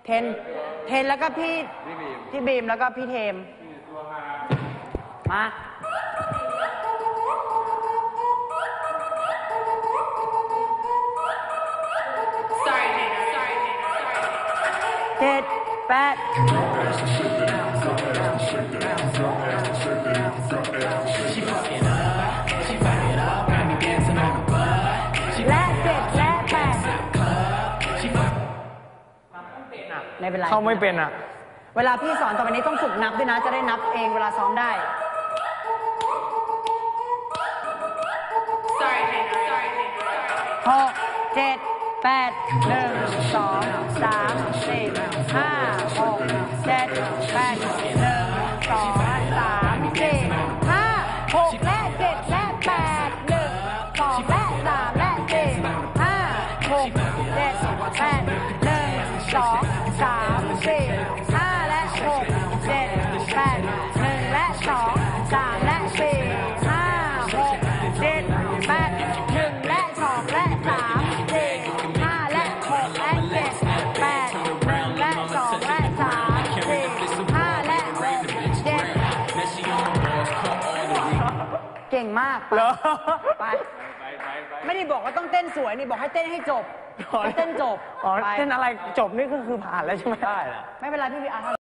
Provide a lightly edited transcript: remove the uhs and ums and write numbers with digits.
เทนแล้วก็พี่บีมแล้วก็พี่เทมมา7 8และ7และ8ไม่เป็นไรเขาไม่เป็นอ่ะเวลาพี่สอนต่อไปนี้ต้องฝึกนับด้วยนะจะได้นับเองเวลาซ้อมได้6 7 8 1 2 3 4 5 6 7 8 1 2 3 4 5 6และ7และ8 1 2และ3และ4 5 6 7 8 1 2 3 4 5และ6 7 8 1และ2 3และ4 5 6 7 8 1และ2และ3 4 5และ6และ7 8 1และ2และ3 4 5และ6 7เก่งมากไปไม่ได้บอกว่าต้องเต้นสวยนี่บอกให้เต้นให้จบเต้นจบเต้นอะไรจบนี่คือผ่านแล้วใช่ไหมได้ไม่เป็นไรพี่